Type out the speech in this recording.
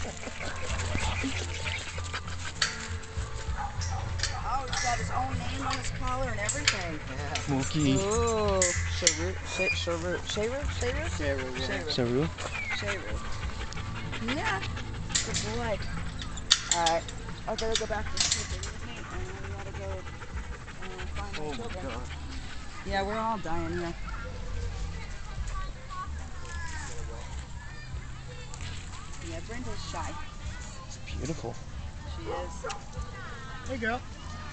Oh, he's got his own name on his collar and everything. Yeah. Mookie. Oh, Sharu. Saru. Yeah, good boy. Alright, I gotta go back to sleeping with me, and then we gotta go find my children. God. Yeah, we're all dying here. Yeah, Brenda's shy. It's beautiful. She is. Hey, girl.